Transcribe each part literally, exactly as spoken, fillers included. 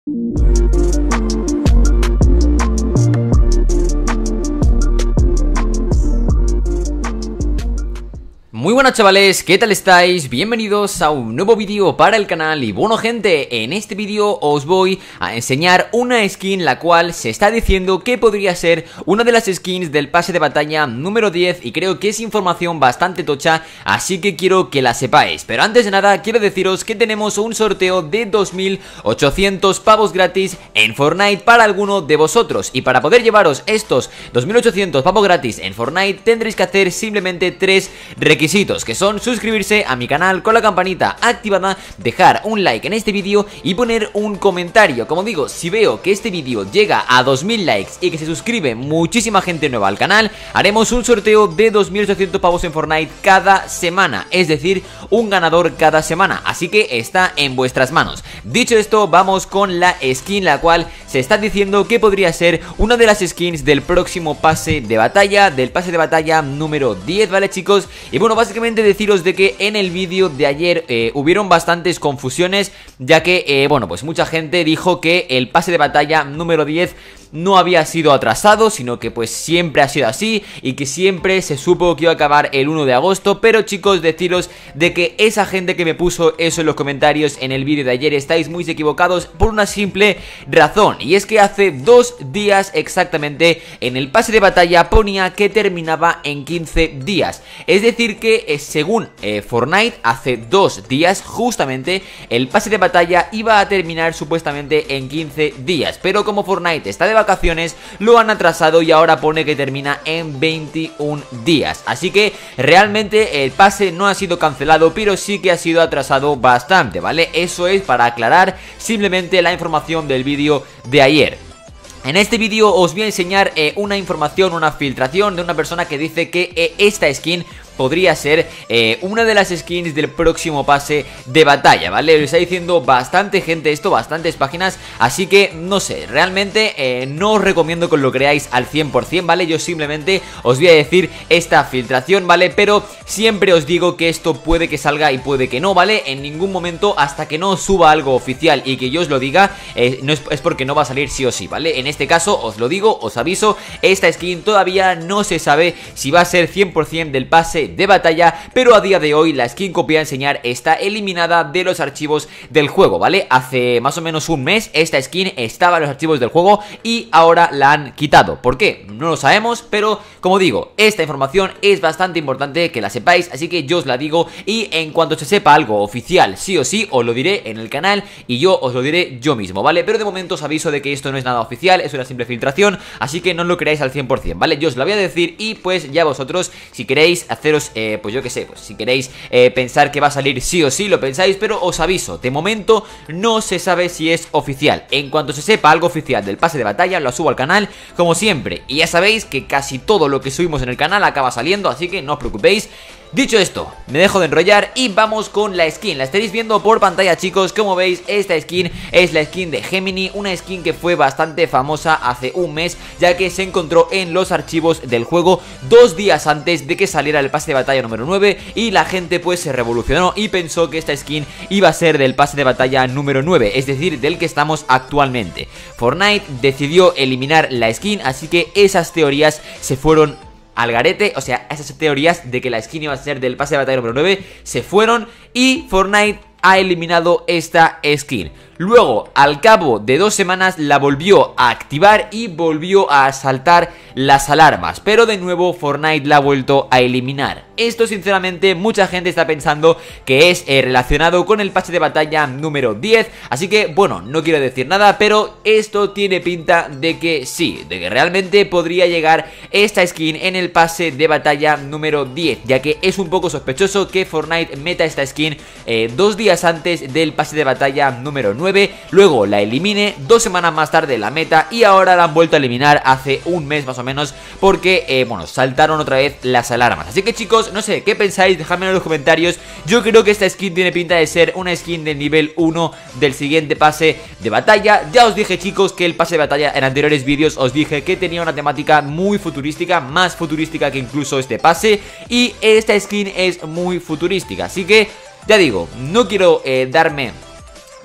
Muy buenas chavales, ¿qué tal estáis? Bienvenidos a un nuevo vídeo para el canal. Y bueno gente, en este vídeo os voy a enseñar una skin la cual se está diciendo que podría ser una de las skins del pase de batalla número diez. Y creo que es información bastante tocha, así que quiero que la sepáis. Pero antes de nada quiero deciros que tenemos un sorteo de dos mil ochocientos pavos gratis en Fortnite para alguno de vosotros. Y para poder llevaros estos dos mil ochocientos pavos gratis en Fortnite tendréis que hacer simplemente tres requisitos, que son suscribirse a mi canal con la campanita activada, dejar un like en este vídeo y poner un comentario. Como digo, si veo que este vídeo llega a dos mil likes y que se suscribe muchísima gente nueva al canal, haremos un sorteo de dos mil ochocientos pavos en Fortnite cada semana, es decir, un ganador cada semana, así que está en vuestras manos. Dicho esto, vamos con la skin la cual se está diciendo que podría ser una de las skins del próximo pase de batalla, del pase de batalla número diez, ¿vale chicos? Y bueno, básicamente deciros de que en el vídeo de ayer eh, hubieron bastantes confusiones, ya que, eh, bueno, pues mucha gente dijo que el pase de batalla número diez no había sido atrasado, sino que pues siempre ha sido así y que siempre se supo que iba a acabar el uno de agosto. Pero chicos, deciros de que esa gente que me puso eso en los comentarios en el vídeo de ayer estáis muy equivocados por una simple razón, y es que hace dos días exactamente en el pase de batalla ponía que terminaba en quince días. Es decir que eh, según eh, Fortnite, hace dos días justamente el pase de batalla iba a terminar supuestamente en quince días, pero como Fortnite está de vacaciones lo han atrasado y ahora pone que termina en veintiún días. Así que realmente el pase no ha sido cancelado, pero sí que ha sido atrasado bastante, ¿vale? Eso es para aclarar simplemente la información del vídeo de ayer. En este vídeo os voy a enseñar eh, una información, una filtración de una persona que dice que eh, esta skin podría ser eh, una de las skins del próximo pase de batalla, ¿vale? Lo está diciendo bastante gente esto, bastantes páginas, así que no sé, realmente eh, no os recomiendo que lo creáis al cien por cien, ¿vale? Yo simplemente os voy a decir esta filtración, ¿vale? Pero siempre os digo que esto puede que salga y puede que no, ¿vale? En ningún momento, hasta que no suba algo oficial y que yo os lo diga, eh, no es, es porque no va a salir sí o sí, ¿vale? En este caso os lo digo, os aviso, esta skin todavía no se sabe si va a ser cien por cien del pase de batalla, pero a día de hoy la skin que os voy a enseñar está eliminada de los archivos del juego, ¿vale? Hace más o menos un mes esta skin estaba en los archivos del juego y ahora la han quitado. ¿Por qué? No lo sabemos, pero como digo, esta información es bastante importante que la sepáis, así que yo os la digo, y en cuanto se sepa algo oficial, sí o sí, os lo diré en el canal y yo os lo diré yo mismo, ¿vale? Pero de momento os aviso de que esto no es nada oficial, es una simple filtración, así que no lo creáis al cien por cien, ¿vale? Yo os la voy a decir y pues ya vosotros, si queréis haceros Eh, pues yo que sé, pues si queréis eh, pensar que va a salir sí o sí, lo pensáis, pero os aviso, de momento no se sabe si es oficial. En cuanto se sepa algo oficial del pase de batalla, lo subo al canal, como siempre, y ya sabéis que casi todo lo que subimos en el canal acaba saliendo, así que no os preocupéis. Dicho esto, me dejo de enrollar y vamos con la skin. La estaréis viendo por pantalla, chicos. Como veis, esta skin es la skin de Gemini, una skin que fue bastante famosa hace un mes, ya que se encontró en los archivos del juego dos días antes de que saliera el pase de batalla número nueve, y la gente pues se revolucionó y pensó que esta skin iba a ser del pase de batalla número nueve, es decir, del que estamos actualmente. Fortnite decidió eliminar la skin, así que esas teorías se fueron al garete, o sea, esas teorías de que la skin iba a ser del pase de batalla número nueve se fueron y Fortnite ha eliminado esta skin. Luego, al cabo de dos semanas, la volvió a activar y volvió a saltar las alarmas, pero de nuevo Fortnite la ha vuelto a eliminar. Esto sinceramente mucha gente está pensando que es eh, relacionado con el pase de batalla número diez, así que bueno, no quiero decir nada, pero esto tiene pinta de que sí, de que realmente podría llegar esta skin en el pase de batalla número diez, ya que es un poco sospechoso que Fortnite meta esta skin eh, dos días antes del pase de batalla número nueve, luego la elimine, dos semanas más tarde la meta y ahora la han vuelto a eliminar hace un mes más o menos, porque eh, bueno, saltaron otra vez las alarmas. Así que chicos, no sé, ¿qué pensáis? Dejadmelo en los comentarios. Yo creo que esta skin tiene pinta de ser una skin del nivel uno del siguiente pase de batalla. Ya os dije, chicos, que el pase de batalla en anteriores vídeos os dije que tenía una temática muy futurística, más futurística que incluso este pase, y esta skin es muy futurística, así que ya digo, no quiero eh, darme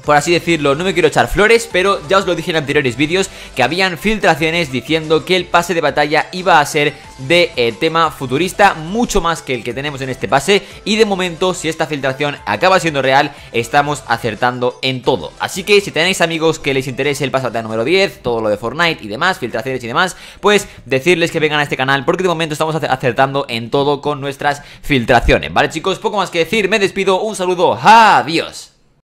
por así decirlo, no me quiero echar flores, pero ya os lo dije en anteriores vídeos que habían filtraciones diciendo que el pase de batalla iba a ser de eh, tema futurista, mucho más que el que tenemos en este pase, y de momento, si esta filtración acaba siendo real, estamos acertando en todo. Así que si tenéis amigos que les interese el pase de batalla número diez, todo lo de Fortnite y demás, filtraciones y demás, pues decirles que vengan a este canal, porque de momento estamos acertando en todo con nuestras filtraciones, ¿vale, chicos? Poco más que decir, me despido, un saludo, adiós.